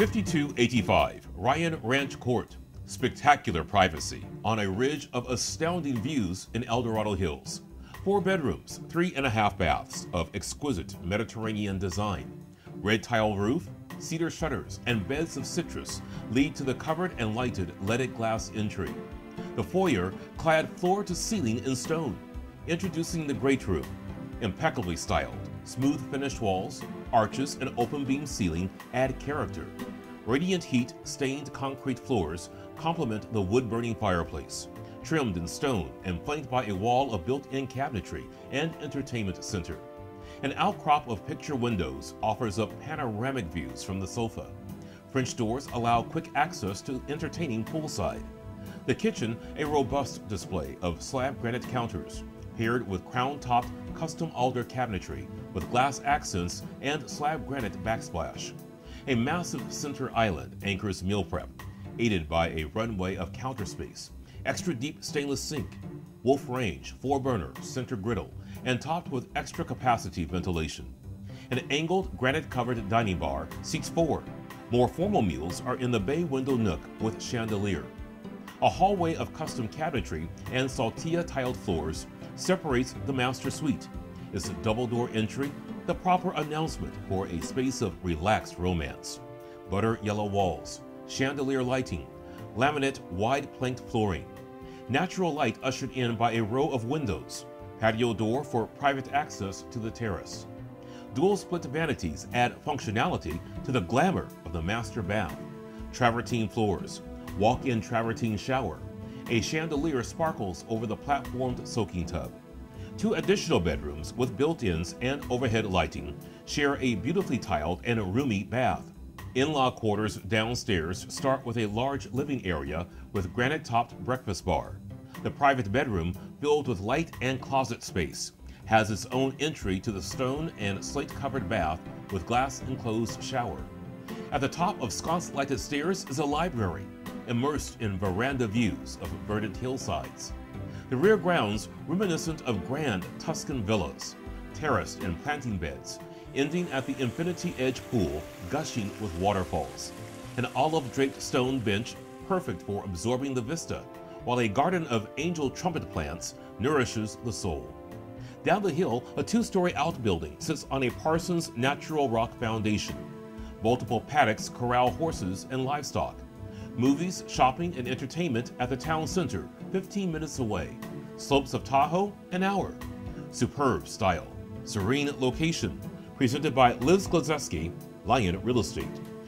5285 Ryan Ranch Court. Spectacular privacy on a ridge of astounding views in El Dorado Hills. 4 bedrooms, 3.5 baths of exquisite Mediterranean design. Red tile roof, cedar shutters, and beds of citrus lead to the covered and lighted leaded glass entry. The foyer clad floor to ceiling in stone. Introducing the great room. Impeccably styled, smooth finished walls, arches, and open beam ceiling add character. Radiant heat stained concrete floors complement the wood-burning fireplace, trimmed in stone and flanked by a wall of built-in cabinetry and entertainment center. An outcrop of picture windows offers up panoramic views from the sofa. French doors allow quick access to entertaining poolside. The kitchen, a robust display of slab granite counters, paired with crown-topped custom alder cabinetry with glass accents and slab granite backsplash. A massive center island anchors meal prep, aided by a runway of counter space, extra deep stainless sink, Wolf range, 4-burner, center griddle, and topped with extra capacity ventilation. An angled granite-covered dining bar seats 4. More formal meals are in the bay window nook with chandelier. A hallway of custom cabinetry and saltillo-tiled floors separates the master suite. Its double-door entry, the proper announcement for a space of relaxed romance. Butter yellow walls, chandelier lighting, laminate wide planked flooring. Natural light ushered in by a row of windows, patio door for private access to the terrace. Dual split vanities add functionality to the glamour of the master bath. Travertine floors, walk-in travertine shower. A chandelier sparkles over the platformed soaking tub. 2 additional bedrooms with built-ins and overhead lighting share a beautifully tiled and roomy bath. In-law quarters downstairs start with a large living area with granite-topped breakfast bar. The private bedroom, filled with light and closet space, has its own entry to the stone and slate-covered bath with glass-enclosed shower. At the top of sconce-lighted stairs is a library, immersed in veranda views of verdant hillsides. The rear grounds reminiscent of grand Tuscan villas, terraced in planting beds, ending at the infinity edge pool gushing with waterfalls. An olive-draped stone bench perfect for absorbing the vista, while a garden of angel trumpet plants nourishes the soul. Down the hill, a 2-story outbuilding sits on a Parsons natural rock foundation. Multiple paddocks corral horses and livestock. Movies, shopping, and entertainment at the town center, 15 minutes away. Slopes of Tahoe, an hour. Superb style, serene location. Presented by Liz Glazeski, Lion Real Estate.